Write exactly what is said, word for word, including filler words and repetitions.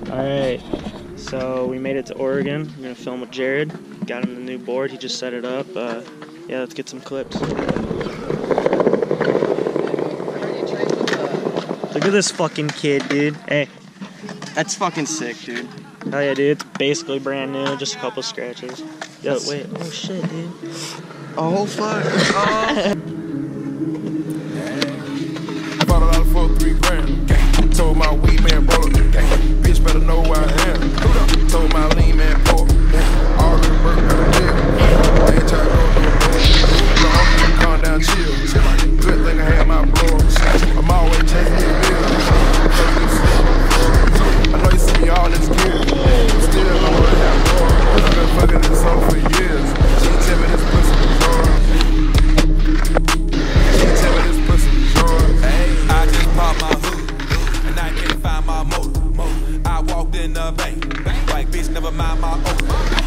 Alright, so we made it to Oregon. We're gonna film with Jared. Got him the new board, he just set it up. Uh, yeah, let's get some clips. Look at this fucking kid, dude. Hey. That's fucking sick, dude. Oh yeah, dude, it's basically brand new, just a couple scratches. Yo, wait, oh shit, dude. Oh, fuck. Oh. Bought a lot for three grand. Told my weed man, roll up the gang. Bitch better know where I am. Told my lean man, pork. Already work out of jail. I ain't trying to go no more. I'm calm down, chill. Good thing I had my blow. I'm always chasing the bill. I know you see me all this gear. Still don't want to have more. I've been fucking this hoe for years. She tell me this pussy was yours. She tell me this pussy was yours. I just popped my hood, and I can't find my motor. I walked in the bank, like bitch, never mind my own.